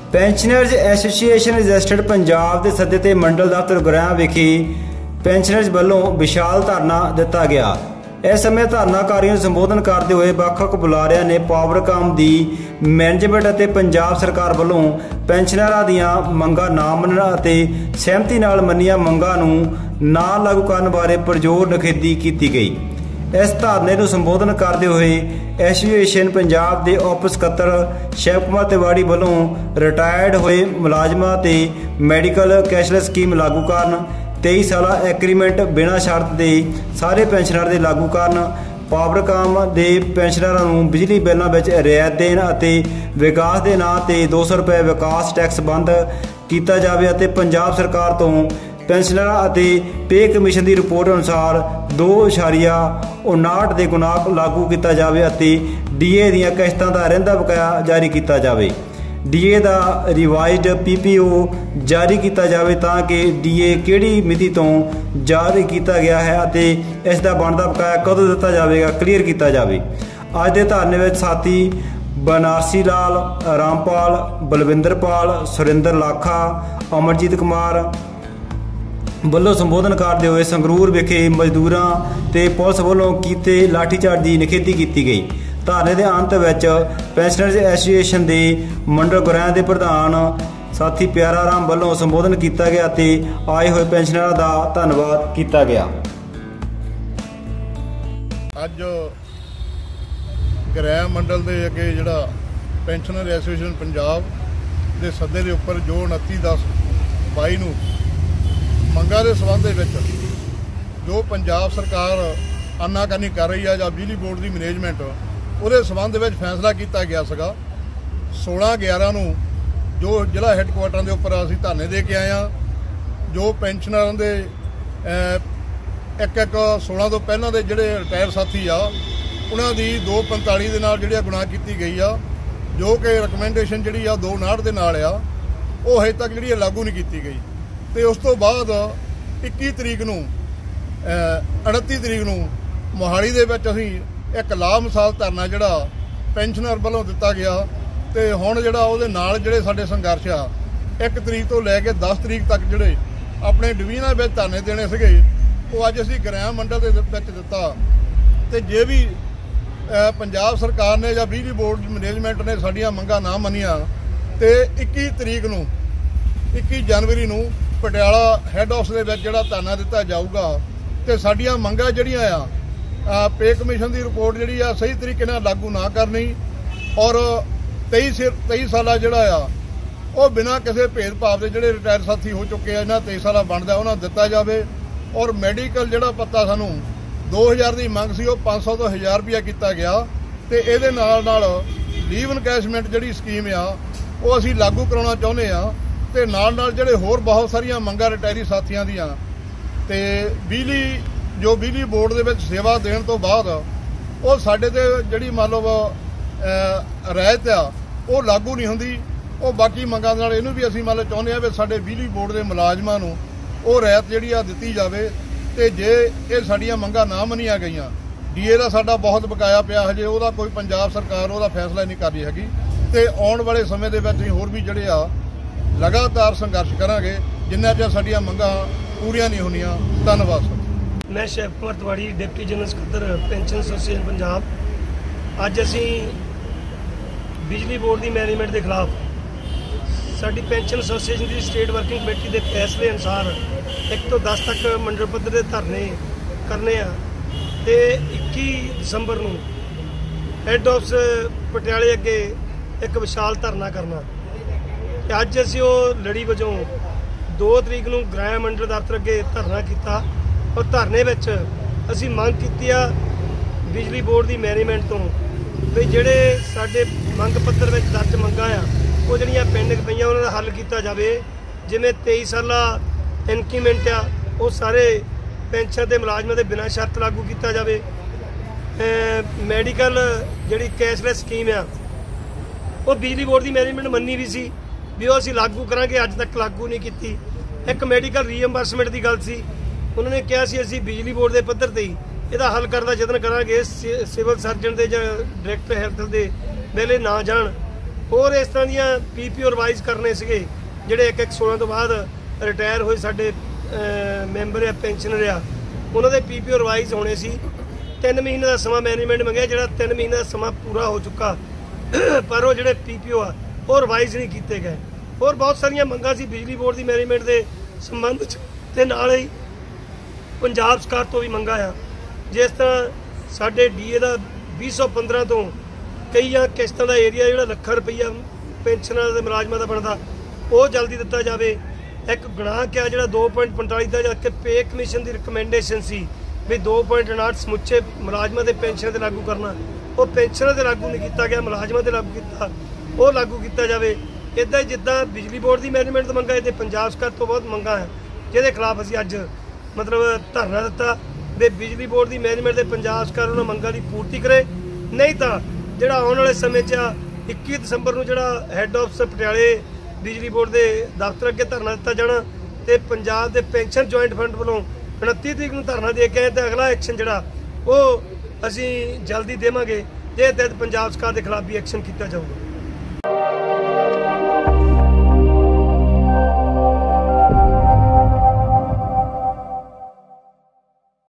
Pensioners association registered Punjab ਦੇ ਸੱਦੇ ਤੇ ਮੰਡਲ ਦਫ਼ਤਰ ਗੁਰੇਆਂ ਵਿਖੇ ਪੈਨਸ਼ਨਰਜ਼ ਵੱਲੋਂ ਵਿਸ਼ਾਲ ਧਰਨਾ ਦਿੱਤਾ ਗਿਆ। इस समय धरनाकारियों ਨੂੰ संबोधन करते हुए ਵੱਖ-ਵੱਖ ਬੁਲਾਰਿਆਂ ने पावरकाम ਦੀ मैनेजमेंट ਅਤੇ पंजाब सरकार ਵੱਲੋਂ ਪੈਨਸ਼ਨਰਾਂ ਦੀਆਂ ਮੰਗਾਂ ਨਾ ਮੰਨਣ ਅਤੇ ਸਹਿਮਤੀ ਨਾਲ ਮੰਨੀਆਂ ਮੰਗਾਂ ਨੂੰ ਨਾ ਲਾਗੂ ਕਰਨ ਬਾਰੇ ਪੁਰਜ਼ੋਰ ਨਿਖੇਧੀ ਕੀਤੀ ਗਈ। इस धरने ਨੂੰ संबोधन करते हुए एसोसीएशन पंजाब के उप ਸਕੱਤਰ शिव कुमार तिवाड़ी ਵੱਲੋਂ रिटायर्ड होए मुलाजमां ते मैडिकल कैशलैस स्कीम लागू करन 23 साला एग्रीमेंट बिना शर्त के सारे पैनशनर के लागू करन पावरकाम के पैनशनरां नूं बिजली बिलों में रियायत देण अते विकास के नां ते 200 रुपए विकास टैक्स बंद किया जाए अते पंजाब सरकार तो ਪੈਨਸ਼ਨਰਾਂ ਅਤੇ पे कमीशन की रिपोर्ट अनुसार 2.59 ਦੇ ਗੁਣਾ लागू किया जाए ਅਤੇ DA ਦੀਆਂ किश्तां ਦਾ ਰਹਿੰਦਾ ਬਕਾਇਆ जारी किया जाए। DA ਦਾ रिवाइज्ड PPO जारी किया जाए ताकि DA किहड़ी मिति तो जारी किया गया है ਅਤੇ इस दा ਬਣਦਾ ਬਕਾਇਆ कदों दिता जाएगा क्लीयर किया जाए। अज के धरने में साथी बनारसी लाल, रामपाल, बलविंदरपाल, सुरिंदर लाखा, अमरजीत कुमार ਵੱਲੋਂ संबोधन करते हुए संगरूर विखे मजदूरों ते पुलिस ਵੱਲੋਂ कीते लाठीचार्ज की निखेधी की गई। धरने के अंत में पैनशनर्स एसोसीएशन के मंडल गुरैं के प्रधान साथी प्यारा राम ਵੱਲੋਂ संबोधन किया गया ते आए हुए पैनशनरों का धन्यवाद किया गया। अज गुरैं मंडल के अगे जिहड़ा पैनशनर एसोसीएशन पंजाब के सदे के उपर जो 29/10/22 नूं मंगां के संबंध में जो पंजाब सरकार आनाकानी कर रही है या बिजली बोर्ड की मैनेजमेंट उहदे संबंध में फैसला किया गया सगा 16/11 नूं जो जिला हैडकुआटर के उपर असीं धरने दे के आए हैं। जो पेंशनर के एक 16 तो पहलों के जोड़े रिटायर साथी आ उन्हों की 245 के नाल जिहड़ी गुनाह की गई आ जो कि रिकमेंडेशन जी 259 के नाल आ वो हजे तक जी लागू नहीं की गई। तो उस तो बाद 21 तरीक नूं 29 तरीक नूं मोहाली दे विच असीं एक लामिसाल धरना जिहड़ा पेंशनर वालों दिता गया तो हुण जिहड़ा उहदे नाल जिहड़े साडे संघर्ष आ 1 तरीक तो लैके 10 तरीक तक जिहड़े अपने डिवीजनां विच धरने देने सीगे वो अज असीं गुरैं मंडल दे विच दिता। तो जे भी पंजाब सरकार ने या बिजली बोर्ड मैनेजमेंट ने साडीआं मंगां ना मन्नियां तो 21 तरीक नूं 21 जनवरी नूं पटियाला हैड हाउस के जोड़ा धरना दिता जाऊगा तो साडियां मंगां जिहड़ियां आ पे कमीशन की रिपोर्ट जी सही तरीके नाल लागू ना करनी और 23 साला जोड़ा आ वो बिना किसी भेदभाव के जोड़े रिटायर साथी हो चुके हैं इन्हां 23 साला बनता उन्होंने दिता जाए और मैडिकल जोड़ा पत्ता सानू 2000 की मंग सी 500 तो 1000 रुपया किया गया तो ये लीव इनकैशमेंट जी स्कीम आ वो असीं लागू कराउणा चाहुंदे आ ते नाल जिहड़े होर बहुत सारियां मंगां रिटायरी साथियां दीआं ते बिजली जो बिजली बोर्ड दे विच सेवा देण तो बाद वो साडे ते जिहड़ी मान लो रियायत आ वो लागू नहीं हुंदी। वो बाकी मंगां दे नाल इहनूं भी असीं मान लो चाहुंदे आ भी साडे बिजली बोर्ड के मुलाजमां नूं वो रियायत जिहड़ी आ दित्ती जावे ते जे ये साडीआं मंगां ना मन्नियां गईआं DA दा साडा बहुत बकाया पिया हजे उहदा कोई पंजाब सरकार उहदा फैसला नहीं कर रही हैगी ते आउण वाले समय दे विच होर भी जिहड़े आ लगातार संघर्ष करांगे जिन्ना चਿਰ साडियां मंगां पूरियां नहीं होणीਆਂ। धन्यवाद सर। मैं शिव कुमार तिवाड़ी डिप्टी जनरल सकत्तर पेंशन एसोसीएशन पंजाब अज असीं बिजली बोर्ड की मैनेजमेंट के खिलाफ साडी पेंशन एसोसीएशन की स्टेट वर्किंग कमेटी के फैसले अनुसार 1 तो 10 तक मंडल पद्धर के धरने करने ते 21 दिसंबर नूं हैड हाउस पटियाले अगे एक विशाल धरना करना। अज असीं वो लड़ी वजों 2 तरीक नूं गुरैं मंडल दफ्तर अगे धरना किया और धरने विच असीं मंग की बिजली बोर्ड की मैनेजमेंट तो भी जिहड़े साडे मंग पत्र विच दर्ज मंगां आ वो जिहड़ियां पेंडिंग पईआं उन्हां दा हल किया जाए। जिवें 23 साला इंक्रीमेंट आ वो सारे पेंशन के मुलाजमां दे बिना शर्त लागू किया जाए। मैडिकल जिहड़ी कैशलैस स्कीम आ वो बिजली बोर्ड की मैनेजमेंट मन्नी भी सी भी वो असीं लागू करांगे अज तक लागू नहीं की। एक मैडिकल रीएम्बर्समेंट की गल सी उन्होंने कहा सी असीं बिजली बोर्ड के पद्धर ते ਇਹਦਾ हल करने का यतन करांगे सिविल सर्जन के ਜਾਂ डायरैक्टर हैल्थ के वेले ना जान ਹੋਰ ਇਸ ਤਰ੍ਹਾਂ ਦੀਆਂ PPO ਰਿਵਾਈਜ਼ ਕਰਨੇ ਸੀਗੇ ਜਿਹੜੇ 1/1/16 ਤੋਂ ਬਾਅਦ ਰਿਟਾਇਰ ਹੋਏ ਸਾਡੇ ਮੈਂਬਰ ਆ, ਪੈਨਸ਼ਨਰ ਆ, ਉਹਨਾਂ ਦੇ PPO ਰਿਵਾਈਜ਼ ਹੋਣੇ ਸੀ। 3 ਮਹੀਨੇ ਦਾ ਸਮਾਂ ਮੈਨੇਜਮੈਂਟ ਮੰਗਿਆ, ਜਿਹੜਾ 3 ਮਹੀਨੇ ਦਾ ਸਮਾਂ ਪੂਰਾ ਹੋ ਚੁੱਕਾ, ਪਰ ਉਹ ਜਿਹੜੇ PPO ਆ ਉਹ ਰਿਵਾਈਜ਼ ਨਹੀਂ ਕੀਤੇ ਗਏ। ਹੋਰ ਬਹੁਤ ਸਾਰੀਆਂ ਮੰਗਾਂ ਸੀ ਬਿਜਲੀ ਬੋਰਡ ਦੀ ਮੈਨੇਜਮੈਂਟ ਦੇ ਸੰਬੰਧ 'ਚ, ਤੇ ਨਾਲ ਹੀ ਪੰਜਾਬ ਸਰਕਾਰ ਤੋਂ ਵੀ ਮੰਗਾਂ ਆ। ਜਿਸ ਤਰ੍ਹਾਂ ਸਾਡੇ DA ਦਾ 2015 ਤੋਂ ਕਈਆਂ ਕਿਸ਼ਤਾਂ ਦਾ ਏਰੀਆ ਜਿਹੜਾ ਲੱਖਾਂ ਰੁਪਈਆ ਪੈਨਸ਼ਨਾਂ ਦੇ ਮੁਲਾਜ਼ਮਾਂ ਦਾ ਬਣਦਾ ਉਹ ਜਲਦੀ ਦਿੱਤਾ ਜਾਵੇ। ਇੱਕ ਗੁਨਾਹ ਕਿਹਾ ਜਿਹੜਾ 2.45 ਦਾ ਜਦ ਕਿ ਪੇ ਕਮਿਸ਼ਨ ਦੀ ਰਿਕਮੈਂਡੇਸ਼ਨ ਸੀ ਵੀ 2.59 ਸਮੁੱਚੇ ਮੁਲਾਜ਼ਮਾਂ ਦੇ ਪੈਨਸ਼ਨ ਤੇ ਲਾਗੂ ਕਰਨਾ, ਉਹ ਪੈਨਸ਼ਨਾਂ ਤੇ ਲਾਗੂ ਨਹੀਂ ਕੀਤਾ ਗਿਆ, ਮੁਲਾਜ਼ਮਾਂ ਤੇ ਲਾਗੂ ਕੀਤਾ, ਉਹ ਲਾਗੂ ਕੀਤਾ ਜਾਵੇ। ਇੱਦਾਂ ਜਿੱਦਾਂ ਬਿਜਲੀ ਬੋਰਡ ਦੀ ਮੈਨੇਜਮੈਂਟ ਤੋਂ ਮੰਗਾਂ, ਇਹਦੇ ਪੰਜਾਬ ਸਰਕਾਰ ਤੋਂ ਬਹੁਤ ਮੰਗਾਂ ਹੈ ਜਿਹਦੇ ਖਿਲਾਫ ਅਸੀਂ ਅੱਜ ਮਤਲਬ ਧਰਨਾ ਦਿੱਤਾ ਵੀ ਬਿਜਲੀ ਬੋਰਡ ਦੀ ਮੈਨੇਜਮੈਂਟ ਦੇ ਪੰਜਾਬ ਸਰਕਾਰ ਉਹਨਾਂ ਮੰਗਾਂ ਦੀ ਪੂਰਤੀ ਕਰੇ। ਨਹੀਂ ਤਾਂ ਜਿਹੜਾ ਆਉਣ ਵਾਲੇ ਸਮੇਂ 'ਚ 21 ਦਸੰਬਰ ਨੂੰ ਜਿਹੜਾ ਹੈੱਡ ਆਫਿਸ ਪਟਿਆਲੇ ਬਿਜਲੀ ਬੋਰਡ ਦੇ ਦਫ਼ਤਰ ਅੱਗੇ ਧਰਨਾ ਦਿੱਤਾ ਜਾਣਾ, ਤੇ ਪੰਜਾਬ ਦੇ ਪੈਨਸ਼ਨ ਜੁਆਇੰਟ ਫੰਡ ਵੱਲੋਂ 29 ਤਰੀਕ ਨੂੰ ਧਰਨਾ ਦੇ ਕੇ ਆਏ, ਤੇ ਅਗਲਾ ਐਕਸ਼ਨ ਜਿਹੜਾ ਉਹ ਅਸੀਂ ਜਲਦੀ ਦੇਵਾਂਗੇ, ਜੇ ਤਹਿਤ ਪੰਜਾਬ ਸਰਕਾਰ ਦੇ ਖਿਲਾਫ ਵੀ ਐਕਸ਼ਨ ਕੀਤਾ ਜਾਊਗਾ।